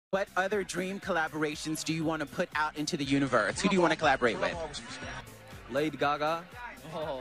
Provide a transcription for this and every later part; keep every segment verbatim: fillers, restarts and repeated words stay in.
What other dream collaborations do you want to put out into the universe? Who do you want to collaborate with? Lady Gaga. Oh,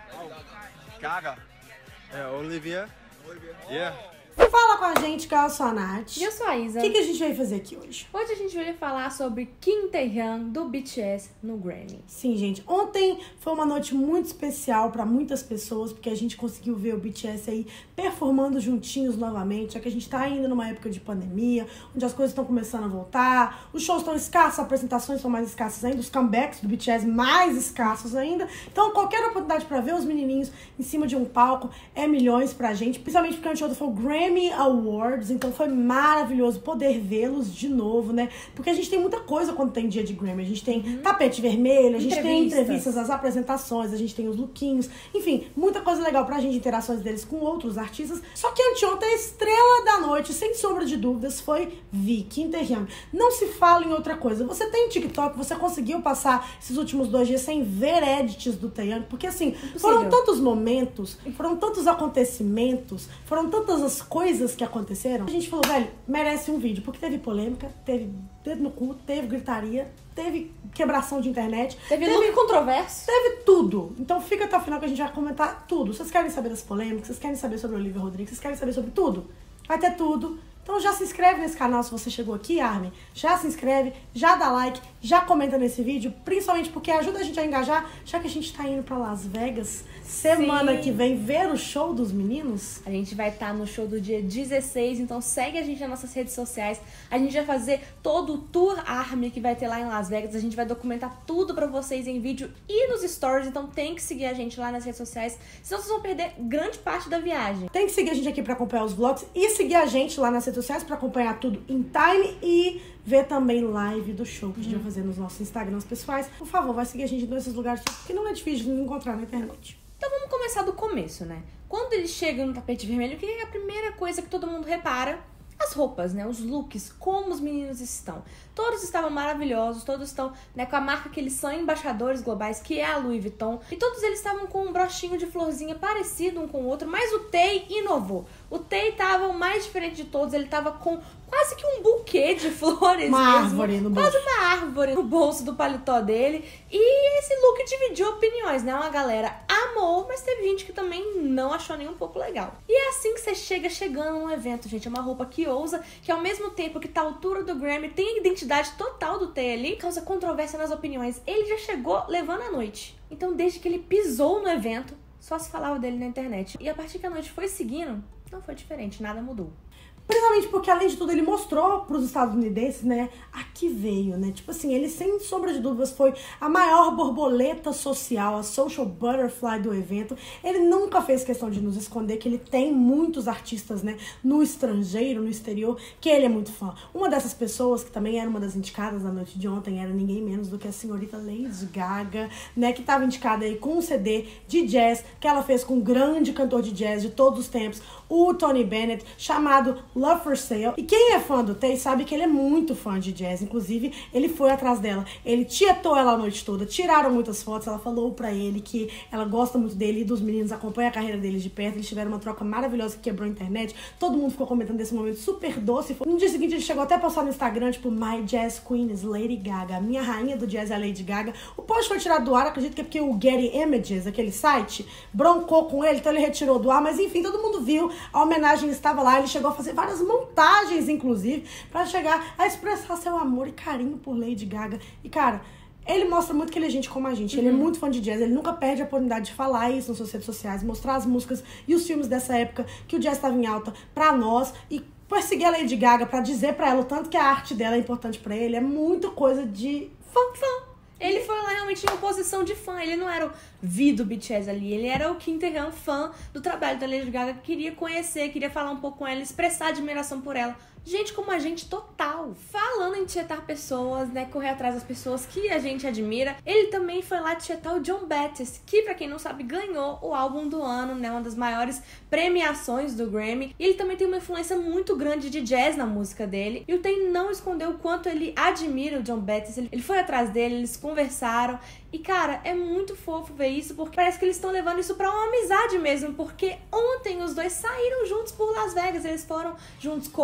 Gaga. É, Olivia. Olivia. Yeah. Fala com a gente, que eu sou a Nath. E eu sou a Isa. O que, que a gente veio fazer aqui hoje? Hoje a gente veio falar sobre Kim Tae-hyun do B T S no Grammy. Sim, gente. Ontem foi uma noite muito especial pra muitas pessoas, porque a gente conseguiu ver o B T S aí performando juntinhos novamente, já que a gente tá ainda numa época de pandemia, onde as coisas estão começando a voltar, os shows estão escassos, as apresentações são mais escassas ainda, os comebacks do B T S mais escassos ainda. Então, qualquer oportunidade pra ver os menininhos em cima de um palco é milhões pra gente, principalmente porque o show foi o Grammy Awards, então foi maravilhoso poder vê-los de novo, né? Porque a gente tem muita coisa quando tem dia de Grammy. A gente tem uhum. tapete vermelho, a gente tem entrevistas, as apresentações, a gente tem os lookinhos, enfim, muita coisa legal pra gente, interações deles com outros artistas. Só que anteontem a estrela da noite, sem sombra de dúvidas, foi V, Kim Tae-hyun. Não se fala em outra coisa. Você tem TikTok, você conseguiu passar esses últimos dois dias sem ver edits do Taehyung, porque assim, Impossível. foram tantos momentos, foram tantos acontecimentos, foram tantas as coisas que aconteceram. A gente falou, velho, merece um vídeo, porque teve polêmica, teve dedo no cu, teve gritaria, teve quebração de internet. Teve, teve look controverso. Teve tudo. Então fica até o final que a gente vai comentar tudo. Vocês querem saber das polêmicas? Vocês querem saber sobre o Olivia Rodrigo? Vocês querem saber sobre tudo? Vai ter tudo. Então já se inscreve nesse canal se você chegou aqui, Armin. Já se inscreve, já dá like, já comenta nesse vídeo, principalmente porque ajuda a gente a engajar, já que a gente tá indo pra Las Vegas semana Sim. que vem ver o show dos meninos. A gente vai estar tá no show do dia dezesseis, então segue a gente nas nossas redes sociais. A gente vai fazer todo o tour Armin que vai ter lá em Las Vegas. A gente vai documentar tudo pra vocês em vídeo e nos stories, então tem que seguir a gente lá nas redes sociais, senão vocês vão perder grande parte da viagem. Tem que seguir a gente aqui pra acompanhar os vlogs e seguir a gente lá nas redes sociais para acompanhar tudo em time e ver também live do show que a gente hum. vai fazer nos nossos Instagrams pessoais. Por favor, vai seguir a gente nesses lugares porque não é difícil de encontrar na internet. Então vamos começar do começo, né? Quando eles chegam no tapete vermelho, o que é a primeira coisa que todo mundo repara? As roupas, né? Os looks, como os meninos estão. Todos estavam maravilhosos, todos estão, né, com a marca que eles são embaixadores globais, que é a Louis Vuitton. E todos eles estavam com um brochinho de florzinha parecido um com o outro, mas o Tae inovou. O Tae estava o mais diferente de todos, ele estava com quase que um buquê de flores uma mesmo. árvore no quase bolso. uma árvore no bolso do paletó dele. E esse look dividiu opiniões, né? Uma galera amou, mas teve gente que também não achou nem um pouco legal. E é assim que você chega chegando num evento, gente. É uma roupa que ousa, que ao mesmo tempo que tá à altura do Grammy, tem a identidade total do Tae ali, causa controvérsia nas opiniões. Ele já chegou levando a noite. Então, desde que ele pisou no evento, só se falava dele na internet. E a partir que a noite foi seguindo, não foi diferente, nada mudou. Principalmente porque, além de tudo, ele mostrou pros estadunidenses, né, a que veio, né? Tipo assim, ele, sem sombra de dúvidas, foi a maior borboleta social, a social butterfly do evento. Ele nunca fez questão de nos esconder que ele tem muitos artistas, né, no estrangeiro, no exterior, que ele é muito fã. Uma dessas pessoas, que também era uma das indicadas na noite de ontem, era ninguém menos do que a senhorita Lady Gaga, né, que estava indicada aí com um C D de jazz, que ela fez com um grande cantor de jazz de todos os tempos, o Tony Bennett, chamado Love for Sale. E quem é fã do Tae sabe que ele é muito fã de jazz. Inclusive, ele foi atrás dela. Ele tietou ela a noite toda. Tiraram muitas fotos. Ela falou pra ele que ela gosta muito dele e dos meninos, acompanha a carreira deles de perto. Eles tiveram uma troca maravilhosa que quebrou a internet. Todo mundo ficou comentando desse momento super doce. No dia seguinte, ele chegou até a postar no Instagram, tipo, My Jazz Queen is Lady Gaga. A minha rainha do jazz é a Lady Gaga. O post foi tirado do ar, acredito que é porque o Getty Images, aquele site, broncou com ele, então ele retirou do ar. Mas enfim, todo mundo viu. A homenagem estava lá. Ele chegou a fazer várias montagens, inclusive, pra chegar a expressar seu amor e carinho por Lady Gaga. E, cara, ele mostra muito que ele é gente como a gente. Ele uhum. é muito fã de jazz. Ele nunca perde a oportunidade de falar isso nas suas redes sociais, mostrar as músicas e os filmes dessa época que o jazz estava em alta pra nós e perseguir a Lady Gaga pra dizer pra ela o tanto que a arte dela é importante pra ele. É muito coisa de fã, fã. Ele foi lá realmente em posição de fã. Ele não era o V do B T S ali. Ele era o Kim Tae-hyun, fã do trabalho da Lady Gaga, que queria conhecer, queria falar um pouco com ela, expressar admiração por ela. Gente como a gente total. Falando em tietar pessoas, né, correr atrás das pessoas que a gente admira, ele também foi lá tietar o Jon Batiste, que, pra quem não sabe, ganhou o álbum do ano, né, uma das maiores premiações do Grammy. E ele também tem uma influência muito grande de jazz na música dele. E o Tae não escondeu o quanto ele admira o Jon Batiste. Ele foi atrás dele, eles conversaram. E, cara, é muito fofo ver isso, porque parece que eles estão levando isso pra uma amizade mesmo, porque ontem os dois saíram juntos por Las Vegas, eles foram juntos comer,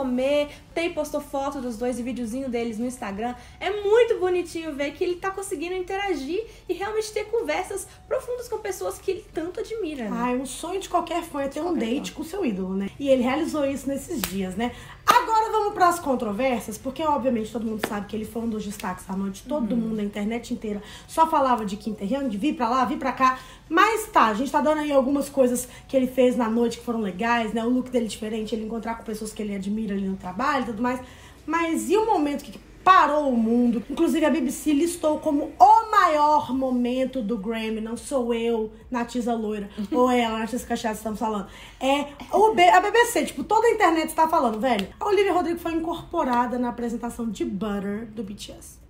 Tay. Tay postou foto dos dois e videozinho deles no Instagram. É muito bonitinho ver que ele tá conseguindo interagir e realmente ter conversas profundas com pessoas que ele tanto admira, né? Ah, é um sonho de qualquer fã é ter um date com o seu ídolo, né? E ele realizou isso nesses dias, né? Agora vamos para as controvérsias, porque obviamente todo mundo sabe que ele foi um dos destaques da noite. Todo uhum. mundo, a internet inteira, só falava de Kim Tae-hyun, de vir pra lá, vir pra cá. Mas tá, a gente tá dando aí algumas coisas que ele fez na noite que foram legais, né? O look dele diferente, ele encontrar com pessoas que ele admira ali no trabalho e tudo mais. Mas e o momento que parou o mundo? Inclusive a B B C listou como o maior momento do Grammy. Não sou eu, Natisa Loira, ou ela, Natisa Cacheada, estamos falando. É o B, a B B C, tipo, toda a internet está falando, velho. A Olivia Rodrigo foi incorporada na apresentação de Butter do B T S.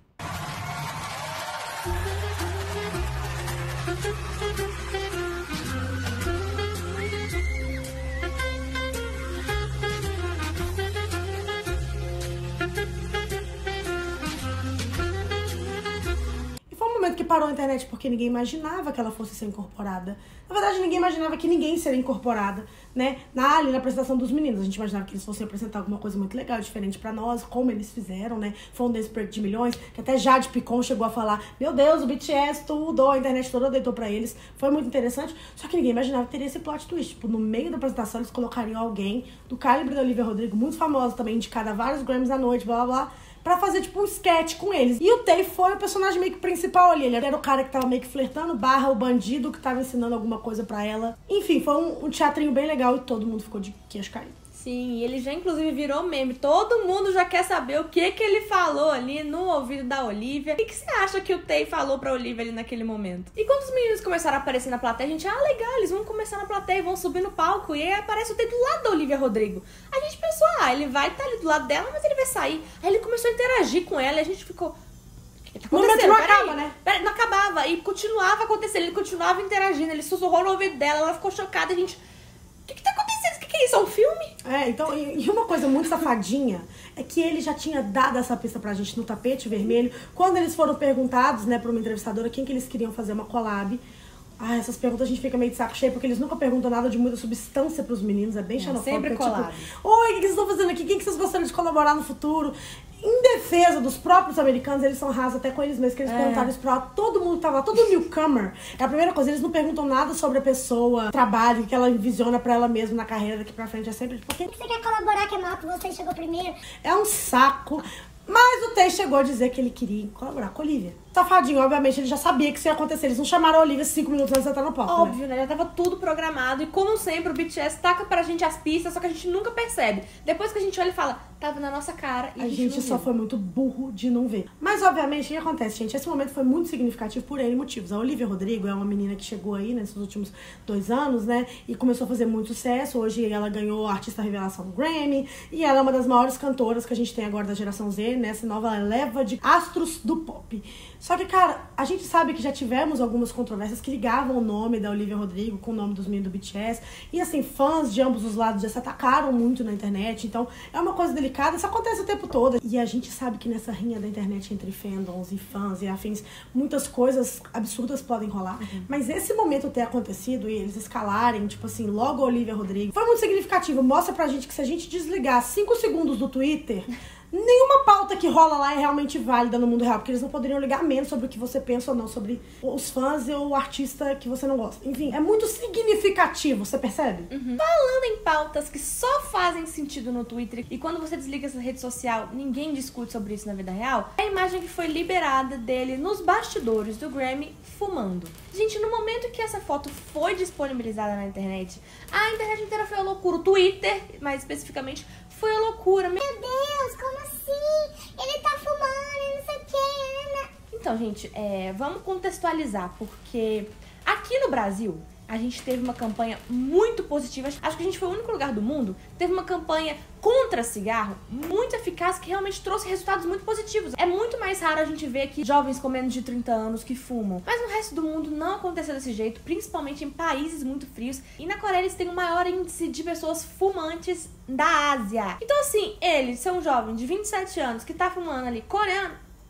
Que parou a internet porque ninguém imaginava que ela fosse ser incorporada. Na verdade, ninguém imaginava que ninguém seria incorporada, né? Na, ali na apresentação dos meninos. A gente imaginava que eles fossem apresentar alguma coisa muito legal, diferente pra nós, como eles fizeram, né? Foi um desses projetos de milhões, que até Jade Picon chegou a falar, meu Deus, o B T S tudo, a internet toda deitou pra eles. Foi muito interessante, só que ninguém imaginava que teria esse plot twist. Tipo, no meio da apresentação, eles colocariam alguém do calibre da Olivia Rodrigo, muito famosa também, indicada a vários Grammys à noite, blá, blá, blá, pra fazer, tipo, um sketch com eles. E o Tay foi o personagem meio que principal ali. Ele era o cara que tava meio que flertando, barra o bandido que tava ensinando alguma coisa pra ela. Enfim, foi um, um teatrinho bem legal e todo mundo ficou de queixo caído. Sim, e ele já inclusive virou meme. Todo mundo já quer saber o que que ele falou ali no ouvido da Olivia. O que, que você acha que o Tay falou pra Olivia ali naquele momento? E quando os meninos começaram a aparecer na plateia, a gente, ah, legal, eles vão começar na plateia e vão subir no palco. E aí aparece o Tay do lado da Olivia Rodrigo. A gente pensou, ah, ele vai estar tá ali do lado dela, mas ele vai sair. Aí ele começou a interagir com ela e a gente ficou... O que tá acontecendo? Não Pera acaba, aí. né? Pera, não acabava. E continuava acontecendo, ele continuava interagindo. Ele sussurrou no ouvido dela, ela ficou chocada. A gente... O que que tá acontecendo? O que que é isso? É um filme? É, então, e uma coisa muito safadinha é que ele já tinha dado essa pista pra gente no tapete vermelho. Quando eles foram perguntados, né, por uma entrevistadora, quem que eles queriam fazer uma collab. Ah, essas perguntas a gente fica meio de saco cheio, porque eles nunca perguntam nada de muita substância pros meninos, é bem é, xenofóbico. Sempre collab. Tipo, oi, o que vocês estão fazendo aqui? Quem que vocês gostariam de colaborar no futuro? Em defesa dos próprios americanos, eles são rasos até com eles mesmos, que eles é. perguntaram isso pra todo mundo que tava lá, todo newcomer. É a primeira coisa, eles não perguntam nada sobre a pessoa, trabalho, o que ela visiona pra ela mesma na carreira daqui pra frente. É sempre tipo, quem que você quer colaborar, que é mal que você chegou primeiro? É um saco. Mas o Tay chegou a dizer que ele queria colaborar com a Olivia. Safadinho, obviamente, ele já sabia que isso ia acontecer. Eles não chamaram a Olivia cinco minutos antes de entrar no palco. Óbvio, né? né? Já tava tudo programado. E como sempre, o B T S taca pra gente as pistas, só que a gente nunca percebe. Depois que a gente olha e fala, tava na nossa cara e a, a gente, gente não só viu. foi muito burro de não ver. Mas, obviamente, o que acontece, gente? Esse momento foi muito significativo por N motivos. A Olivia Rodrigo é uma menina que chegou aí nesses últimos dois anos, né? E começou a fazer muito sucesso. Hoje ela ganhou a Artista Revelação do Grammy. E ela é uma das maiores cantoras que a gente tem agora da geração Z, nessa nova leva de astros do pop. Só que, cara, a gente sabe que já tivemos algumas controvérsias que ligavam o nome da Olivia Rodrigo com o nome dos meninos do B T S. E, assim, fãs de ambos os lados já se atacaram muito na internet. Então, é uma coisa delicada. Isso acontece o tempo todo. E a gente sabe que nessa rinha da internet entre fandoms e fãs e afins, muitas coisas absurdas podem rolar. Uhum. Mas esse momento ter acontecido e eles escalarem, tipo assim, logo a Olivia Rodrigo, foi muito significativo. Mostra pra gente que se a gente desligar cinco segundos do Twitter... Nenhuma pauta que rola lá é realmente válida no mundo real, porque eles não poderiam ligar menos sobre o que você pensa ou não, sobre os fãs ou o artista que você não gosta. Enfim, é muito significativo, você percebe? Uhum. Falando em pautas que só fazem sentido no Twitter, e quando você desliga essa rede social, ninguém discute sobre isso na vida real, é a imagem que foi liberada dele nos bastidores do Grammy fumando. Gente, no momento que essa foto foi disponibilizada na internet, a internet inteira foi a loucura. O Twitter, mais especificamente, foi a loucura. Meu Deus, como assim? Ele tá fumando, não sei o que, né? Então, gente, é, vamos contextualizar, porque aqui no Brasil, a gente teve uma campanha muito positiva. Acho que a gente foi o único lugar do mundo que teve uma campanha contra cigarro muito eficaz, que realmente trouxe resultados muito positivos. É muito mais raro a gente ver aqui jovens com menos de trinta anos que fumam. Mas no resto do mundo não aconteceu desse jeito, principalmente em países muito frios. E na Coreia eles têm o maior índice de pessoas fumantes da Ásia. Então assim, ele ser um jovem de vinte e sete anos que tá fumando ali, coreano, é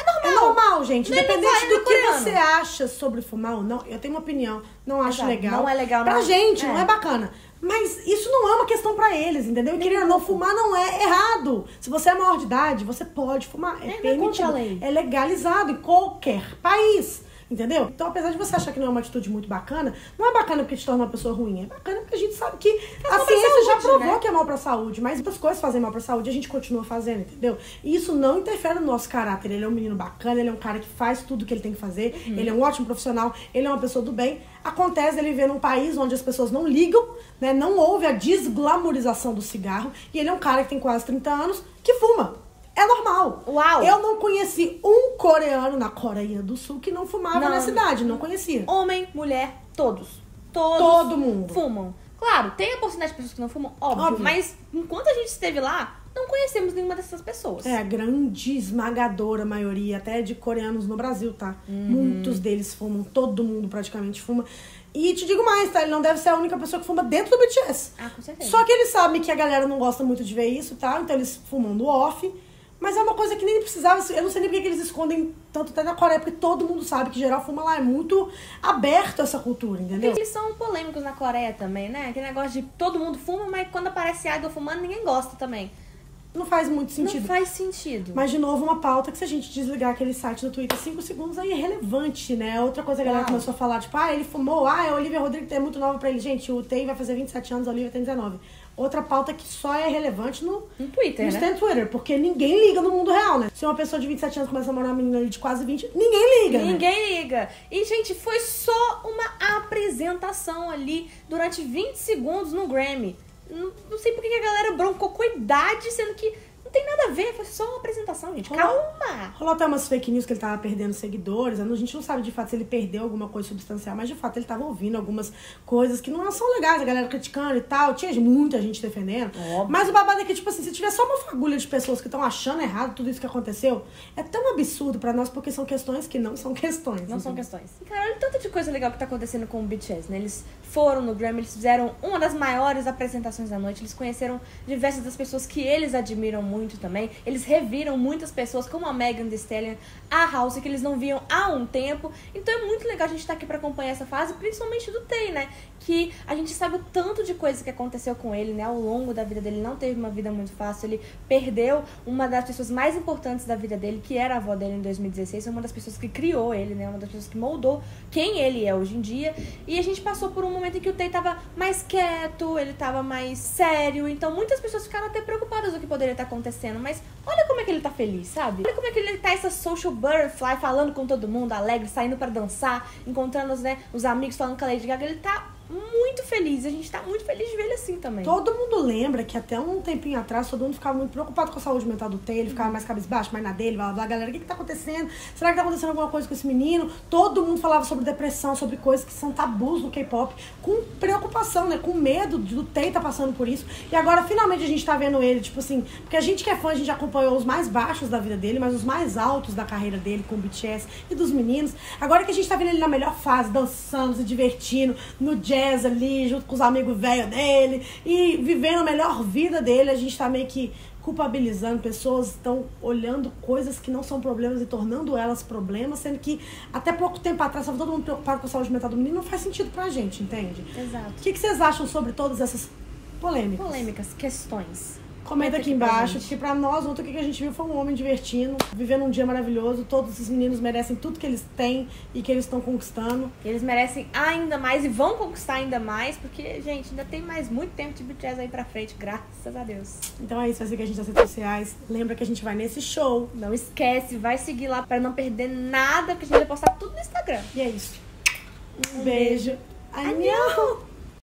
normal. É normal, gente. Nem Independente vai, do nem que coreano. você acha sobre fumar ou não, eu tenho uma opinião. Não acho Exato, legal. não é legal, Pra não. gente, É. não é bacana. Mas isso não é uma questão pra eles, entendeu? E querendo ou não, fumar não é errado. Se você é maior de idade, você pode fumar. É, É, não é permitido. contra a lei. É legalizado em qualquer país. Entendeu? Então, apesar de você achar que não é uma atitude muito bacana, não é bacana porque te torna uma pessoa ruim. É bacana porque a gente sabe que a mal pra ciência já saúde, provou né? que é mal pra saúde. Mas muitas coisas fazem mal pra saúde e a gente continua fazendo, entendeu? E isso não interfere no nosso caráter. Ele é um menino bacana, ele é um cara que faz tudo que ele tem que fazer. Uhum. Ele é um ótimo profissional, ele é uma pessoa do bem. Acontece ele viver num país onde as pessoas não ligam, né? Não houve a desglamorização do cigarro. E ele é um cara que tem quase trinta anos que fuma. É normal. Uau. Eu não conheci um coreano na Coreia do Sul que não fumava Não. na cidade. Não conhecia. Homem, mulher, todos. Todos Todo mundo. fumam. Claro, tem a porcentagem de pessoas que não fumam, óbvio, Óbvio. mas enquanto a gente esteve lá, não conhecemos nenhuma dessas pessoas. É, a grande esmagadora maioria, até de coreanos no Brasil, tá? Muitos deles fumam, todo mundo praticamente fuma. E te digo mais, tá? Ele não deve ser a única pessoa que fuma dentro do B T S. Ah, com certeza. Só que eles sabem que a galera não gosta muito de ver isso, tá? Então eles fumam no off. Mas é uma coisa que nem precisava. Eu não sei nem porque que eles escondem tanto até na Coreia, porque todo mundo sabe que geral fuma lá. É muito aberto essa cultura, entendeu? Eles são polêmicos na Coreia também, né? Aquele negócio de todo mundo fuma, mas quando aparece idol fumando, ninguém gosta também. Não faz muito sentido. Não faz sentido. Mas, de novo, uma pauta que se a gente desligar aquele site no Twitter cinco segundos, aí é relevante, né? Outra coisa que a galera Uau. começou a falar, tipo, ah, ele fumou, ah, a Olivia Rodrigo é muito nova pra ele. Gente, o Tay vai fazer vinte e sete anos, a Olivia tem dezenove. Outra pauta que só é relevante no, No Twitter, no né? stand Twitter, porque ninguém liga no mundo real, né? Se uma pessoa de vinte e sete anos começa a namorar uma menina ali de quase vinte, ninguém liga, né? Ninguém liga. E, gente, foi só uma apresentação ali durante vinte segundos no Grammy. Não, não sei por que a galera broncou com a idade, sendo que não tem nada a ver, foi só uma apresentação, gente. Rolou- Calma! Rolou até umas fake news que ele tava perdendo seguidores. A gente não sabe de fato se ele perdeu alguma coisa substancial, mas de fato ele tava ouvindo algumas coisas que não são legais, a galera criticando e tal. Tinha muita gente defendendo. Óbvio. Mas o babado é que, tipo assim, se tiver só uma fagulha de pessoas que estão achando errado tudo isso que aconteceu, é tão absurdo pra nós porque são questões que não são questões. Não são entendeu? questões. E, cara, olha o tanto de coisa legal que tá acontecendo com o B T S, né? Eles foram no Grammy, eles fizeram uma das maiores apresentações da noite. Eles conheceram diversas das pessoas que eles admiram muito também. Eles reviram muitas pessoas, como a Megan Thee Stallion, a House, que eles não viam há um tempo. Então é muito legal a gente estar aqui pra acompanhar essa fase, principalmente do Tay, né? Que a gente sabe o tanto de coisa que aconteceu com ele, né? Ao longo da vida dele, ele não teve uma vida muito fácil. Ele perdeu uma das pessoas mais importantes da vida dele, que era a avó dele em dois mil e dezesseis. Uma das pessoas que criou ele, né? Uma das pessoas que moldou quem ele é hoje em dia. E a gente passou por um momento em que o Tay tava mais quieto, ele tava mais sério. Então muitas pessoas ficaram até preocupadas do que poderia estar acontecendo. Mas olha como é que ele tá feliz, sabe? Olha como é que ele tá, essa social butterfly, falando com todo mundo, alegre, saindo pra dançar, encontrando os, né, os amigos, falando com a Lady Gaga. Ele tá muito feliz. A gente tá muito feliz de ver ele assim também. Todo mundo lembra que até um tempinho atrás todo mundo ficava muito preocupado com a saúde mental do Tay, ele ficava mais cabisbaixo, mais na dele, blá, blá, blá. Galera, o que que tá acontecendo? Será que tá acontecendo alguma coisa com esse menino? Todo mundo falava sobre depressão, sobre coisas que são tabus no K-pop, com preocupação, né? Com medo do Tay tá passando por isso. E agora, finalmente, a gente tá vendo ele, tipo assim, porque a gente que é fã, a gente acompanhou os mais baixos da vida dele, mas os mais altos da carreira dele, com o B T S e dos meninos. Agora que a gente tá vendo ele na melhor fase, dançando, se divertindo, no jazz ali, junto com os amigos velhos dele e vivendo a melhor vida dele, a gente tá meio que culpabilizando pessoas, estão olhando coisas que não são problemas e tornando elas problemas, sendo que até pouco tempo atrás estava todo mundo preocupado com a saúde mental do menino, não faz sentido pra gente, entende? Exato. O que, que vocês acham sobre todas essas polêmicas? Polêmicas, questões. Comenta aqui pra embaixo, gente. porque pra nós, ontem o que a gente viu foi um homem divertindo, vivendo um dia maravilhoso, todos esses meninos merecem tudo que eles têm e que eles estão conquistando. Eles merecem ainda mais e vão conquistar ainda mais, porque, gente, ainda tem mais muito tempo de B T S aí pra frente, graças a Deus. Então é isso, vai seguir a gente nas redes sociais. Lembra que a gente vai nesse show. Não esquece, vai seguir lá pra não perder nada, porque a gente vai postar tudo no Instagram. E é isso. Um beijo. Annyeong!